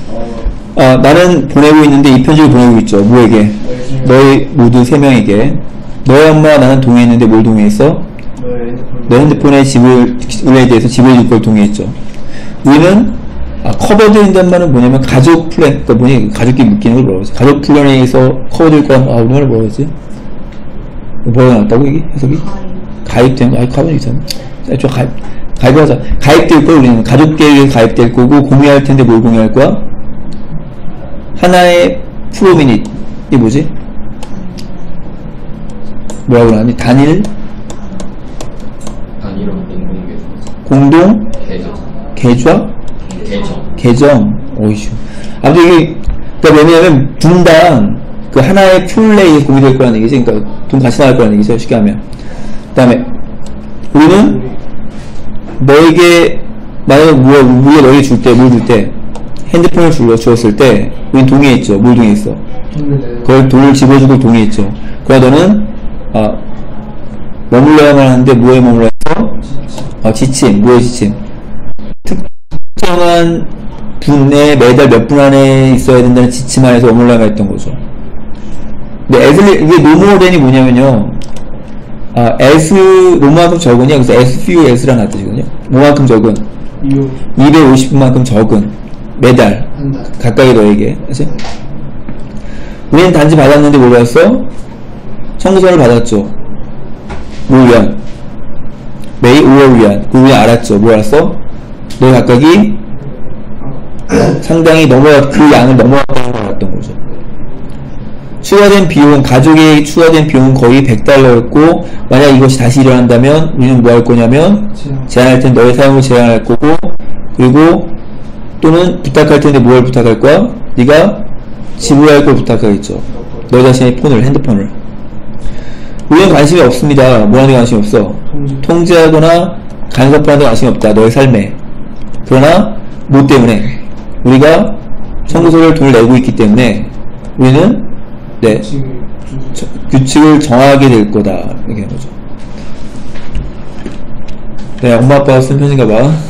나는 보내고 있는데 이 편지를 보내고 있죠. 누구에게? 너희 모두 3명에게. 너희 엄마 나는 동의했는데 뭘 동의했어? 내 핸드폰에 우리에 대해서 집을 줄 걸 동의했죠. 우리는 커버된다는 말은 뭐냐면 가족 플랜, 그러니까 뭐냐, 가족끼리 묶이는 걸 뭐라고 하지? 가족 플랜에 의해서 커버될 거란, 우리말로 뭐라고 하지? 뭐가 나왔다고, 이게? 해석이? 가입된 거, 가입이 있잖아. 가입하자. 가입될 걸 우리는 가족계획에 가입될 거고, 공유할 텐데 뭘 공유할 거야? 하나의 프로미닛, 이게 뭐지? 뭐라고 하니? 단일? 공동? 계정? 어이슈. 아무튼 이게, 그니까 뭐냐면, 분당, 그 하나의 플레이에 공유될 거라는 얘기지. 그니까 돈 같이 나갈 거라는 얘기죠. 쉽게 하면. 그 다음에, 우리는, 너에게, 만약에 우리가 너에게 줄 때, 뭘 줄 때, 핸드폰을 주었을 때, 우린 동의했죠. 뭘 동의했어? 그걸 돈을 집어주고 동의했죠. 그러나 너는, 머물러야만 하는데, 뭐에 머물러 했어? 지침. 뭐의 지침? 특정한 분에 매달 몇 분 안에 있어야 된다는 지침 안에서 머물러야만 했던 거죠. 근데 이게 노모덴이 뭐냐면요. S, 뭐만큼 적으냐? 그래서 SFUS라는 뜻이거든요. 뭐만큼 적은? 250분만큼 적은. 매달. 가까이 너에게. 그치? 우리는 단지 받았는데 뭘 받았어? 청구서를 받았죠. 뭘 위한? 매일 5월 위한. 우리 알았죠. 뭘 알았어? 너 각각이 상당히 그 양을 넘어갔다는 걸 알았던 거죠. 추가된 비용은, 가족의 추가된 비용은 거의 $100였고, 만약 이것이 다시 일어난다면, 우리는 뭐 할 거냐면, 제한할 텐데 너의 사용을 제한할 거고, 그리고, 또는 부탁할 텐데 뭘 부탁할 거야? 네가 지불할 걸 부탁하겠죠. 너 자신의 핸드폰을. 우리는 관심이 없습니다. 뭐하는 데 관심이 없어? 통제하거나 간섭하는 데 관심이 없다. 너의 삶에. 그러나, 뭐 때문에? 우리가 청구서를 돈을 내고 있기 때문에, 우리는 규칙을 정하게 될 거다. 얘기하는 거죠. 네, 엄마 아빠가 쓴 편인가 봐.